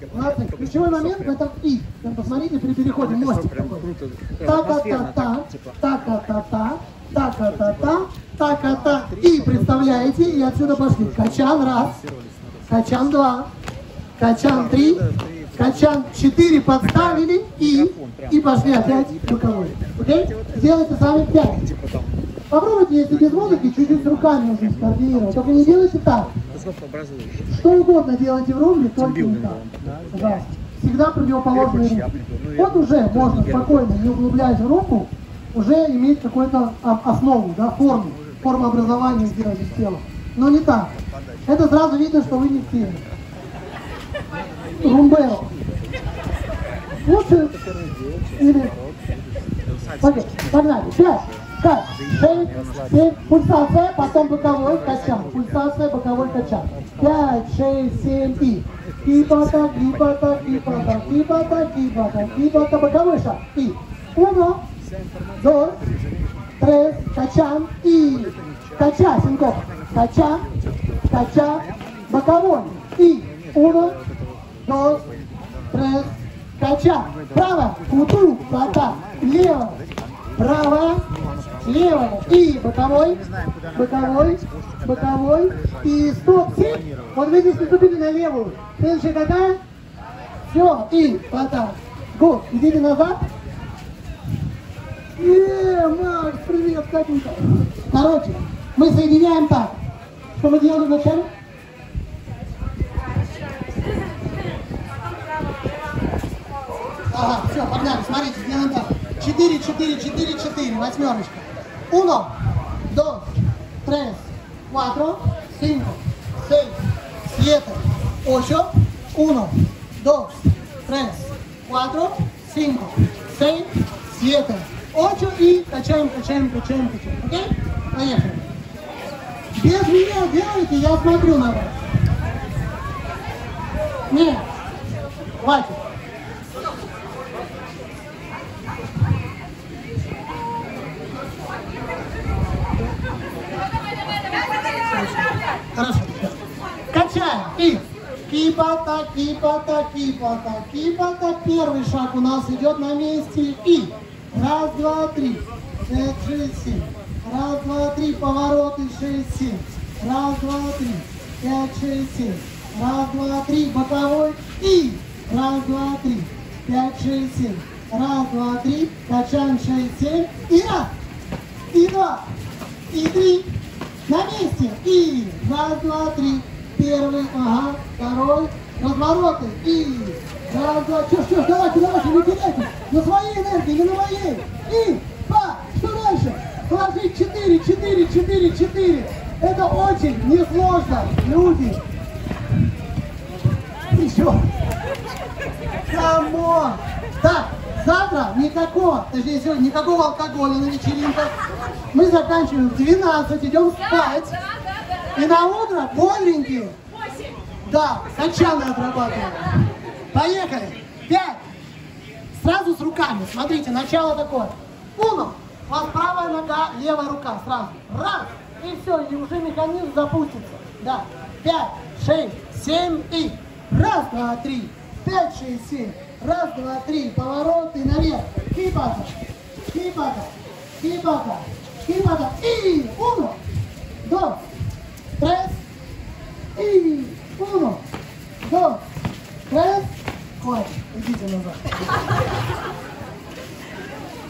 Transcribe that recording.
Молодцы. Ключевой момент в этом и. Посмотрите, при переходе мостик. Та-та-та-та, та-та-та-та, та-та-та-та, та-та-та. И представляете, и отсюда пошли. Качан раз, качан два, качан три, качан 4 подставили и пошли опять боковой. Окей? Сделайте сами 5. Попробуйте, если без музыки, чуть-чуть руками уже скоординировать. Только не делайте так. Что угодно делайте в румбе, только не так. Пожалуйста. Всегда противоположные руки. Вот уже можно спокойно, не углубляясь в руку, уже иметь какую-то основу, да, форму образования сделать из тела. Но не так. Это сразу видно, что вы не в теме. Румбео. Лучше или... Погнали. 5, 5, 6, 7. Пульсация, потом боковой качан. Пульсация, боковой качан. 5, 6, 7 и. Кипата, кипата, кипата, кипата, кипата, кипата, боковой шаг. И. 1, 2, 3, качан и. Кача, синкоп. Кача, кача, боковой. И. 1, 2, 3, кача. Право, куту, плата. Лево, правая, левая. И боковой, боковой, боковой. И стоп, 7. Вот вы здесь наступили на левую. Следующая какая? Все, и плата. Год, идите назад. Макс, привет, Катенька. Короче, мы соединяем так. Что мы делали вначале? Ага, все, погнали, смотрите, сделаем так. 4, 4, 4, 4, восьмерочка. 1, 2, 3, 4, 5, 6, 7, 8, 1, 2, 3, 4, 5, 6, 7, 8 и качаем, качаем, качаем, качаем. Окей? Поехали. Без меня делайте, я смотрю на вас. Нет, хватит. Хорошо. Качаем. И кипата, кипата, кипата, кипата. Первый шаг у нас идет на месте. И 1, 2, 3, 5, 6, 7. 1, 2, 3, повороты, 6, 7. 1, 2, 3, 5, 6, 7. 1, 2, 3, боковой. И 1, 2, 3, 5, 6, 7. 1, 2, 3, качаем 6, 7. И раз, и два, и три. На месте. И 1, 2, 3. Первый, ага, второй. Развороты. И 1, 2, что, давайте, не теряйте. На своей энергии, не на моей. И, что дальше? Положить 4, 4, 4, 4. Это очень несложно, люди. Еще. Камон. Так, завтра никакого, точнее сегодня никакого алкоголя на вечеринках. Мы заканчиваем в 12, идем спать. И на утро бодренькие. Да, качаны отрабатываем. Поехали. 5. Сразу с руками. Смотрите, начало такое. 1. У вас правая нога, левая рука. Сразу. Раз. И все, и уже механизм запустится. Да. 5, 6, 7 и. 1, 2, 3, 5, 6, 7. 1, 2, 3. Повороты наверх. Кипата. Кипата. Кипата. Кипата. И 1, 2, 3. И 1, 2, 3. Хватит. Идите назад.